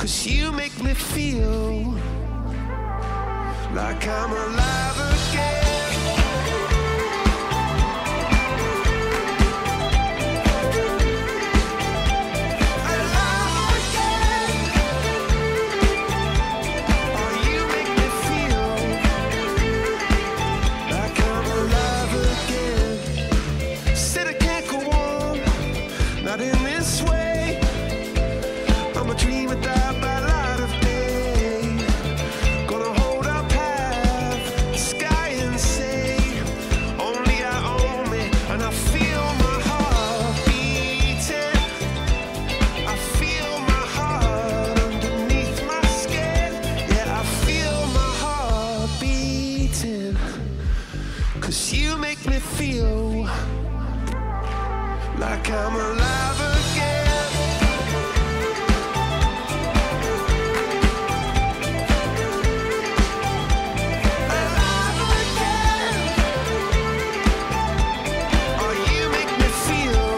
'Cause you make me feel like I'm alive again. Cause you make me feel like I'm alive again. Alive again. Oh, you make me feel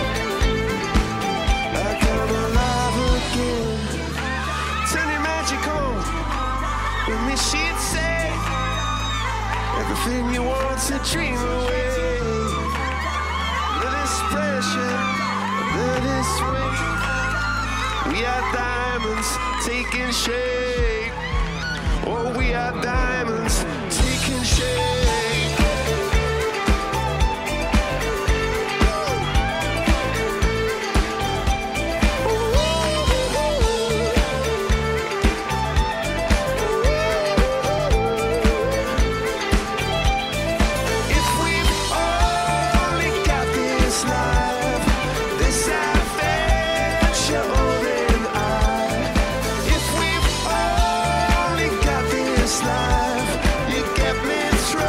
like I'm alive again. Turn your magic on with me, she'd say. Everything you want's a dream away. Let this pressure, let this weight. We are diamonds taking shape. Oh, we are diamonds taking shape. If we've only got this life, you get me through.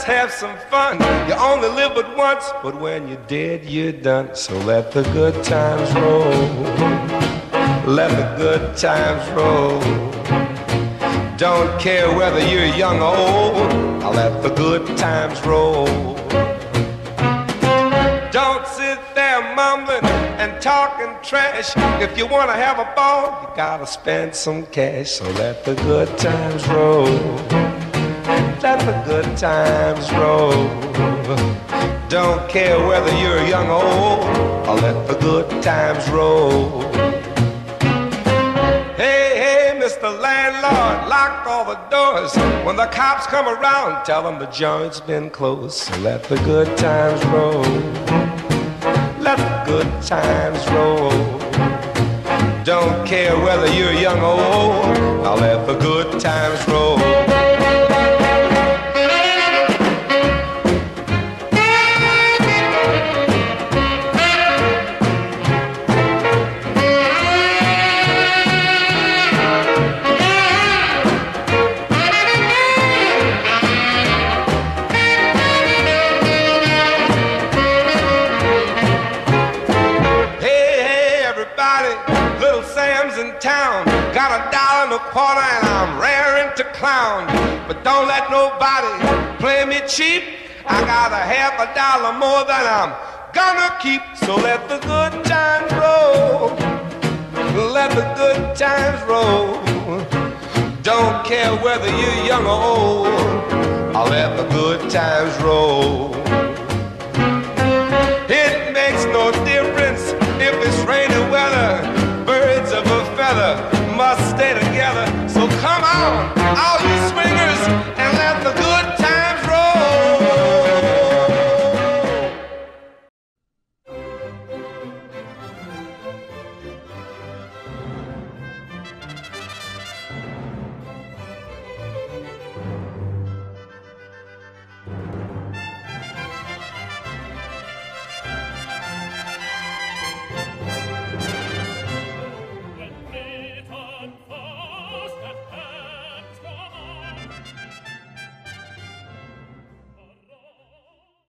have some fun. You only live but once, but when you're dead, you're done. So let the good times roll. Let the good times roll. Don't care whether you're young or old. I'll let the good times roll. Don't sit there mumbling and talking trash. If you want to have a ball, you gotta spend some cash. So let the good times roll. Let the good times roll. Don't care whether you're young or old. I'll let the good times roll. Mr. Landlord, lock all the doors. When the cops come around, tell them the joint's been closed. So let the good times roll. Let the good times roll. Don't care whether you're young or old. I'll let the good times roll. Got $1.25 and I'm raring to clown. But don't let nobody play me cheap. I got $50 more than I'm gonna keep. So let the good times roll. Let the good times roll. Don't care whether you're young or old. I'll let the good times roll. It makes no difference if it's rainy weather. Birds of a feather must stay together. So come on, all you swing